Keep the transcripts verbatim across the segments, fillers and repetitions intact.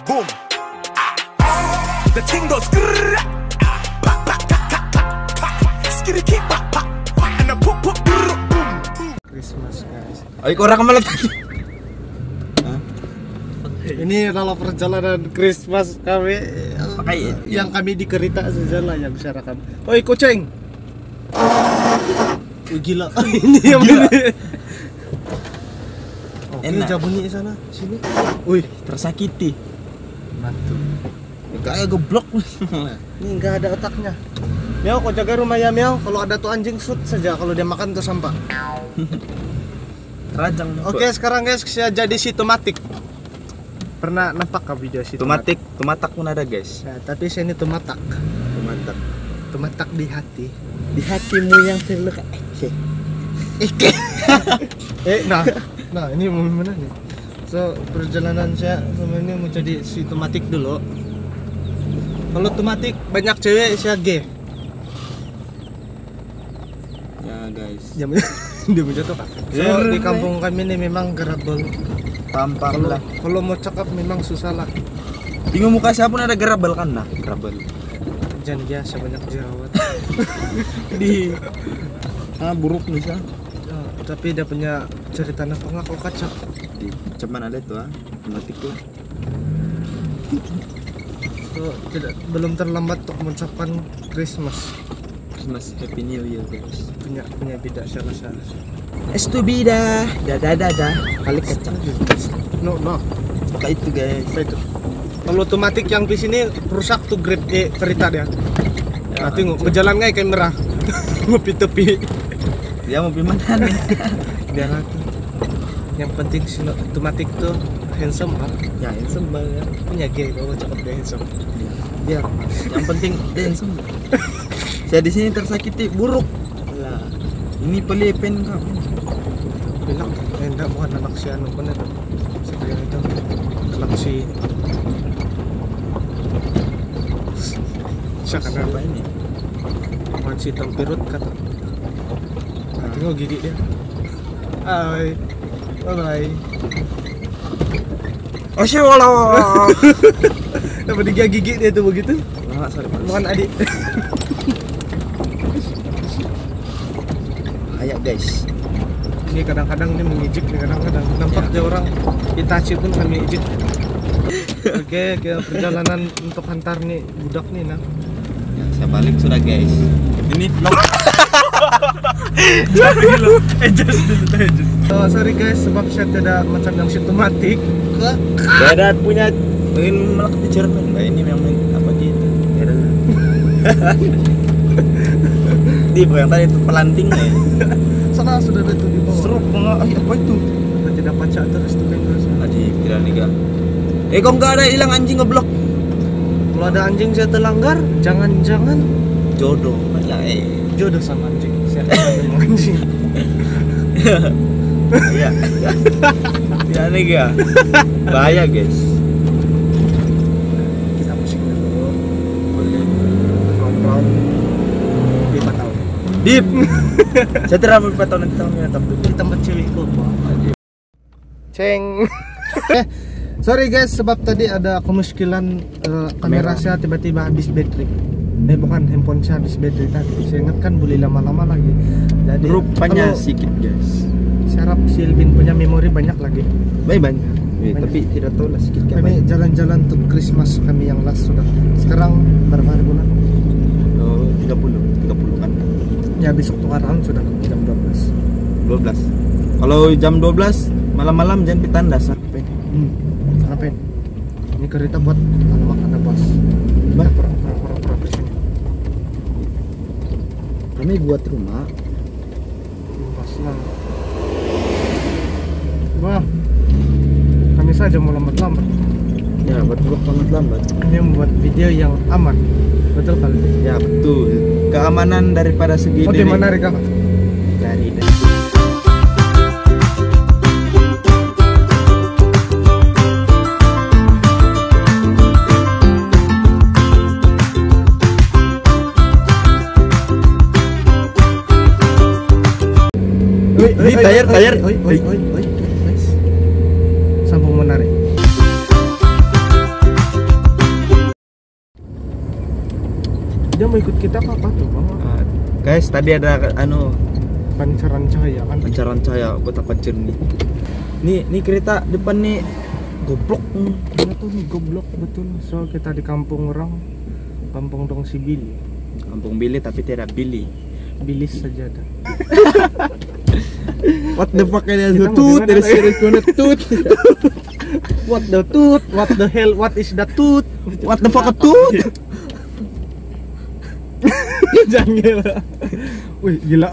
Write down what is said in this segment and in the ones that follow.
boom. The thing goes grrrr. Pa pa ka ka ka pa. Skitty keep pa pa. And the pop pop boom. Christmas guys. Ay, korang kemalat. Ini adalah perjalanan Christmas kami. Pakai yang kami di kereta saja lah yang syarakan. Oi kucing. Oh, gila. Ini yang Gila. ini. Oke, Enak. jauh bunyi sana, sini. Wih, Tersakiti. mantul. Kayak geblok. Ini enggak ada otaknya. Miau, kau jaga rumah ya Miau. Kalau ada tuh anjing shoot saja. Kalau dia makan tuh sampah. Rajang. Oke, sekarang guys saya jadi si Tomatik. Pernah nampak kah video si Tomatik, tomatak pun ada guys. Nah, tapi saya ini Tomatak. Tomatak. Tomatak di hati. Di hatimu yang terluka. Eke. Ike. eh, nah, nah ini mau mana nih? So perjalanan saya sama ini mau jadi si Tomatik dulu. Kalau Tomatik banyak cewek saya G. Ya guys. Dia dia menjatuh kan. So di kampung kami ini memang gerabel. Tampang Kalau lah. kalau mau cakap memang susah lah. Bingung muka siapa pun ada gerabel kan nah, gerabel. Jangan biasa banyak jerawat. Di ah buruk nih sah. Oh, tapi dia punya cerita apa nggak kok kacau. Di cuman ada tuh ah, tomatik tuh. So tidak belum terlambat untuk mengucapkan Christmas. Christmas Happy New Year guys. Punya punya beda saya rasa. Estubida, dada dada, kali kacang. No no. Pakai itu guys. Apa itu? Kalau otomatik yang di sini rusak tuh grip di kereta dia. Nah, tengok berjalan nggak kayak merah. Ngopi tepi. Dia mau gimana nih? Biar aku. Yang penting si otomatik tuh handsome kan. Ya handsome banget. Punya gay kalau cakep dia handsome. Biar yang penting dia handsome. Saya di sini tersakiti buruk. Lah, ini pelipen kamu. Bilang, eh, enggak bukan anak si anu bener. Sekarang itu anak si. Siapa Siapa ini? Apaan si tempirut kata. Nah, tengok gigi dia. Hai. Bye bye. Asyaallah. Apa dia gigi dia tuh begitu? Enggak sorry. Bukan adik. Ayak guys. Ini kadang-kadang ini mengijik nih kadang-kadang nampak Ya. dia orang Itachi pun kami ijik. Oke, kita perjalanan untuk hantar nih budak nih nah. Ya, saya balik sudah guys. Ini vlog. Adjust dulu, adjust. Oh, sorry guys sebab saya tidak macam yang sistematik. Badan punya ingin melekat di Jerman. Nah, ini memang apa gitu. Di yang tadi itu pelantingnya. Sana sudah ada tuh di bawah. Seruk enggak apa itu? Kita tidak baca terus tuh kan terus. Tadi kira nih gak. Eh kok enggak ada hilang anjing ngeblok. Kalau ada anjing saya terlanggar, jangan-jangan Jodoh. Lah eh. jodoh sama anjing. Saya memang anjing. Iya. Ya nih gak. Bahaya guys. Kita musik dulu. Nongkrong lima tahun. Dip. Saya terlalu empat tahun nanti tahunnya tapi Di tempat cewek kok. Ceng. Eh, sorry guys sebab tadi ada kemuskilan uh, kamera saya tiba-tiba habis baterai. Eh bukan handphone saya habis baterai tadi. Saya ingat kan boleh lama-lama lagi. Jadi rupanya kalau sedikit guys. saya harap si Elvin punya memori banyak lagi. Baik banyak. Eh, tapi tidak tahu lah sedikit kayak Kami banyak. jalan-jalan untuk Christmas kami yang last sudah. Sekarang berapa hari bulan? Oh, tiga puluh, tiga puluh kan. Ya besok tukaran sudah jam dua belas. dua belas. Kalau jam dua belas malam-malam jangan pitandas. Hmm. Ngapain? Ini kereta buat anu makan bos. Bah, pura-pura bersini. Kami buat rumah. Bos lah. Wah. Kami saja mau lambat-lambat. Ya, buat vlog banget lambat. Ini membuat video yang aman. Betul kali. Ya, betul. Keamanan daripada segi Oh, di mana Rika? dari Oi, Ini tayar, tayar. Oi, oi, oi, oi. Sambung menarik. mau ikut kita ke apa tuh bang? Uh, guys, tadi ada anu Pancaran cahaya kan? pancaran cahaya betapa jernih. Nih, nih kereta depan nih goblok. Mana tuh nih goblok betul. So kita di kampung orang, kampung Dong si Billy. Kampung Billy tapi tidak Billy. Bilis saja dah. What the fuck ini Kita tuh? mau Dari gimana? series mana tut? What the tooth? What the hell? What is the tooth? What the fuck a tut? Jangan gila. Wih gila.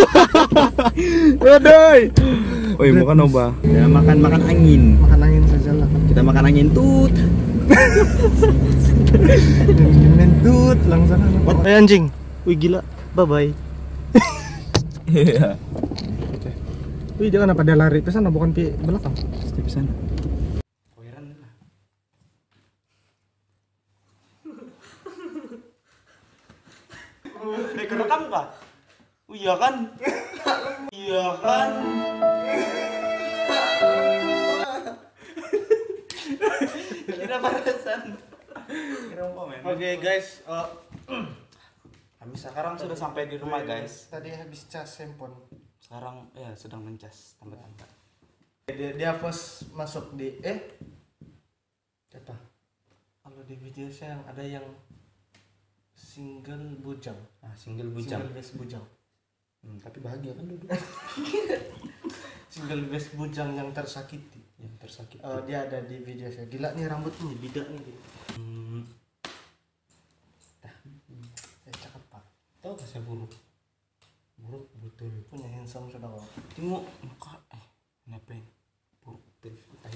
Waduh. Woi, makan oba. Ya makan makan angin. Makan angin saja lah. Kita makan angin tut. Main tooth langsung. What? Eh anjing. Wih gila. Bye bye. Iya. Wih dia kenapa dia lari ke sana bukan di belakang? Di sana. Eh, kerekam kah? Oh, iya kan? Iya kan? Kira balasan. Kira komen. Oke guys, eh, kami sekarang sudah sampai di rumah guys. Tadi habis cas handphone. Sekarang ya sedang mencas tambah-tambah. Dia, dia first masuk di eh apa? Kalau di video saya yang ada yang single bujang. Ah, single bujang. Single best bujang. Hmm, tapi bahagia kan dulu. Single best bujang yang tersakiti. Yang tersakiti. Eh, dia ada di video saya. Gila nih rambutnya bidak nih dia. Hmm, Eh cakep pak. tahu gak saya buruk? Buruk betul. Punya handsome sudah kok. Tengok muka eh ngapain? Buruk betul. Tai.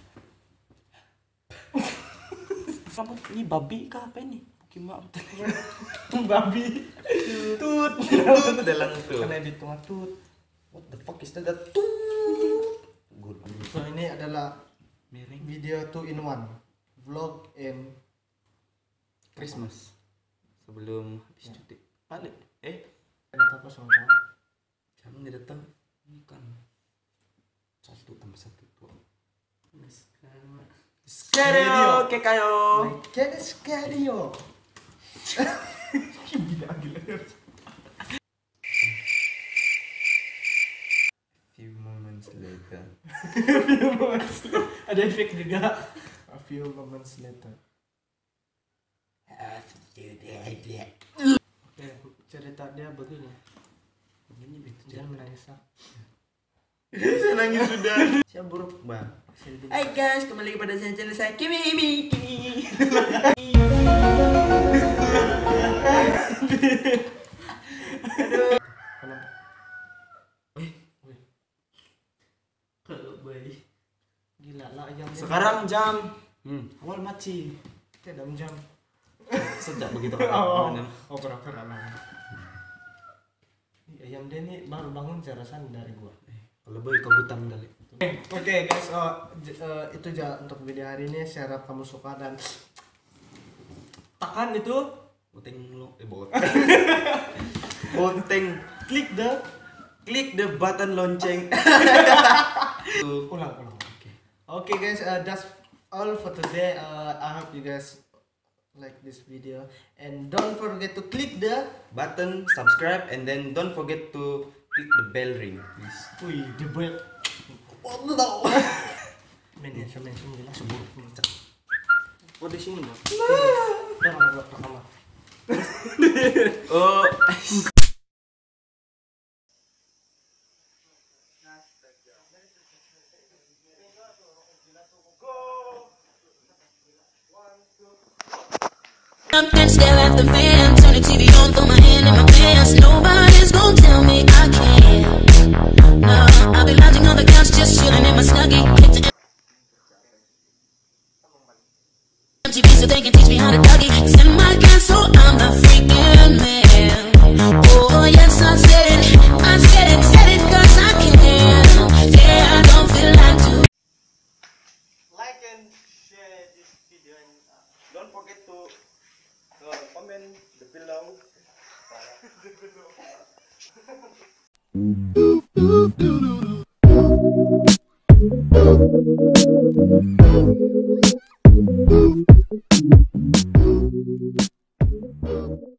Rambut ini babi kah apa ini? Gimana betul? Babi. Tut. Tut dalam tuh. Karena di tengah tut. What the fuck is that? Tut. Good. So ini adalah Miring. video two in one. Vlog and Christmas. Sebelum habis cuti. Balik. Eh, ada apa sama-sama. jangan dia datang. Ini kan satu tambah satu dua. Stereo, oke kayo. My cat is stereo. Gila gila. Few moments later. Ada efek juga. A few moments later. Oke, cerita dia begini. Begini begitu. Jangan menangis. ah. Saya nangis sudah. Saya buruk bang. Hai guys, kembali kepada saya channel saya Kimi Kimi Kimi. Kenapa? Kalau bayi. Gila lah ayam. Sekarang jam hmm, awal maci. tidak jam. Sejak begitu. Oh, Mana? oh pernah-pernah lah. Ayam dia nih baru bangun saya rasa dari gua. Kalau bayi kau hutan kali. Oke guys, oh, j- uh, itu aja untuk video hari ini. Saya harap kamu suka dan tekan itu Boteng lo, eh bot. Boteng, klik the, klik the button lonceng. ulang ulang. Oke. Oke guys, uh, that's all for today. Uh, I hope you guys like this video and don't forget to click the Button subscribe and then don't forget to click the bell ring, please. wih the bell. What the hell? Mention mention gila sebut. Oh di sini bang. Jangan buat rekaman. Oh. Up and stare at the fan, turn the T V on, throw my hand in my pants. Nobody's gonna tell me I can't. No, I'll be lounging on the couch, just chilling in my snuggie. Hit the M T V so they can teach me how to doggy. Send my gas, so I'm the freaking man. Oh yes, I said it, I said it, said it 'cause I can. Yeah, I don't feel like to. Like and share this video and uh, don't forget to uh, comment the below. Thank you.